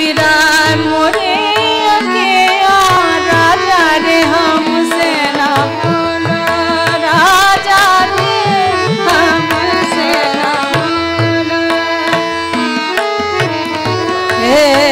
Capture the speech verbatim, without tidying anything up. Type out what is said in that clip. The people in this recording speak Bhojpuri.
राय मोरे अखिया राजा रे हमसे ना बोला राजा रे हमसे ना बोला।